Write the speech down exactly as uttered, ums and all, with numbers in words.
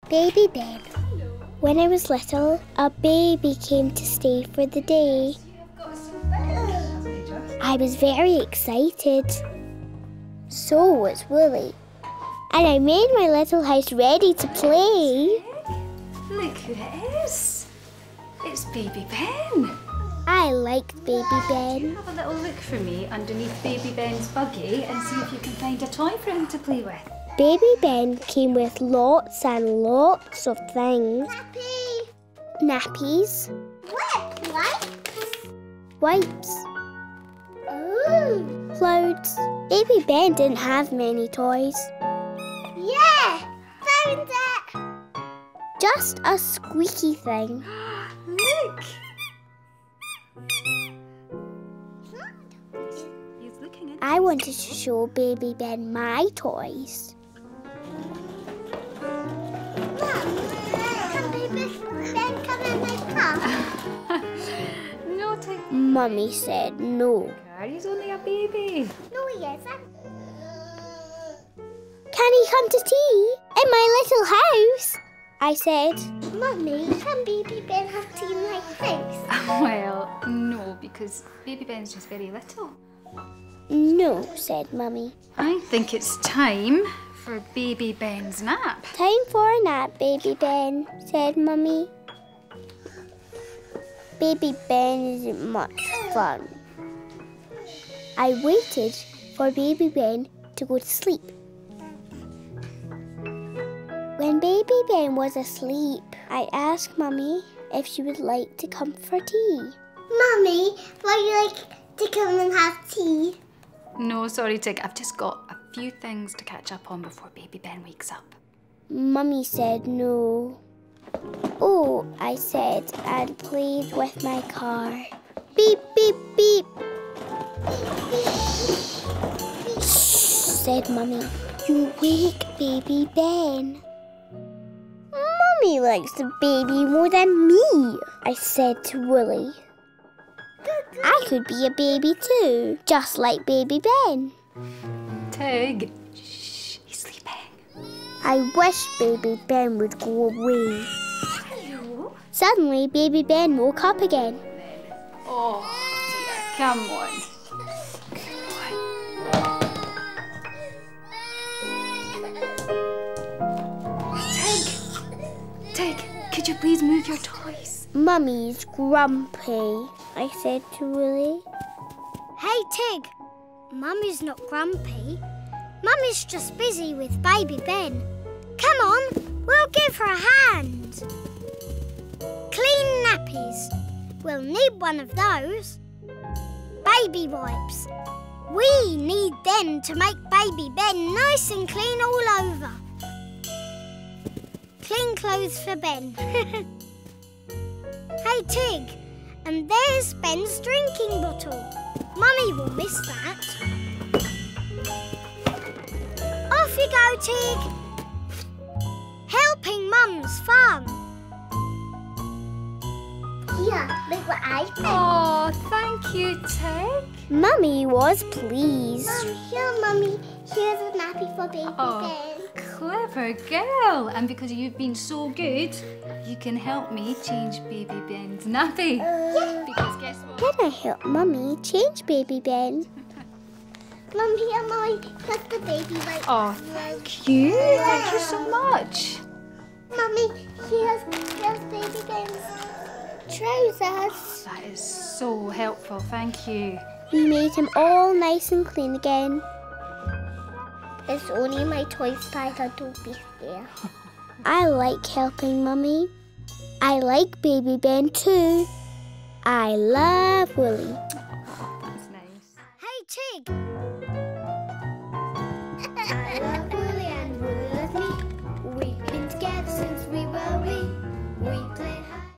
Baby Ben. When I was little, a baby came to stay for the day. I was very excited. So was Wolly. And I made my little house ready to play. Look who it is. It's Baby Ben. I liked Baby Ben. Have a little look for me underneath Baby Ben's buggy and see if you can find a toy for him to play with. Baby Ben came with lots and lots of things. Nappy. Nappies. What? Wipes? Wipes. Ooh. Clothes. Baby Ben didn't have many toys. Yeah! Found it! Just a squeaky thing. Look! He's looking at I wanted to show Baby Ben my toys. Can Baby Ben come in my car? No, Tig. Mummy said no. He's only a baby. No, he isn't. Can he come to tea in my little house? I said. Mummy, can Baby Ben have tea in my house? Well, no, because Baby Ben's just very little. No, said Mummy. I think it's time for Baby Ben's nap. Time for a nap, Baby Ben, said Mummy. Baby Ben isn't much fun. I waited for Baby Ben to go to sleep. When Baby Ben was asleep, I asked Mummy if she would like to come for tea. Mummy, would you like to come and have tea? No, sorry, Tig. I've just got a few things to catch up on before Baby Ben wakes up. Mummy said no. Oh, I said, and played with my car. Beep, beep, beep. Shh, said Mummy. You wake Baby Ben. Mummy likes the baby more than me, I said to Wolly. I could be a baby too, just like Baby Ben. Tig, shh, he's sleeping. I wish Baby Ben would go away. Hello? Suddenly, Baby Ben woke up again. Oh, dear, come on. Tig, could you please move your toys? Mummy's grumpy, I said to Wolly. Hey, Tig. Mummy's not grumpy. Mummy's just busy with Baby Ben. Come on, we'll give her a hand. Clean nappies. We'll need one of those. Baby wipes. We need them to make Baby Ben nice and clean all over. Clean clothes for Ben. Hey, Tig, and there's Ben's drinking bottle. Mummy will miss that. Off you go, Tig. Helping Mum's fun. Yeah, look what I found. Oh, thank you, Tig. Mummy was pleased. Mum, here, Mummy. Here's a nappy for Baby Oh. Ben. Clever girl. And because you've been so good, you can help me change Baby Ben's nappy. Yeah. Because guess what? Can I help Mummy change Baby Ben? Mum, here, Mummy. Here's the baby wipe. Oh, thank you. Thank you so much. Mummy, here's, here's Baby Ben's trousers. That is so helpful. Thank you. We made him all nice and clean again. It's only my toy spider, don't be scared. I like helping Mummy. I like Baby Ben too. I love Wolly.